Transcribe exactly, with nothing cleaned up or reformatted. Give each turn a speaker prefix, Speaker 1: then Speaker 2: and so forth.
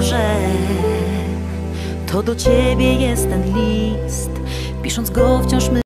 Speaker 1: może to do ciebie jest ten list. Pisząc go wciąż my